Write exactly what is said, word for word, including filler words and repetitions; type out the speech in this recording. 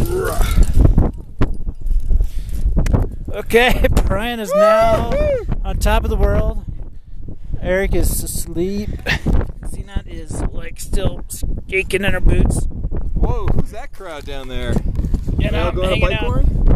Okay, Brian is now on top of the world. Eric is asleep. Xenot is like still skanking in her boots. Whoa, who's that crowd down there? You know, going on a hanging bike out. board?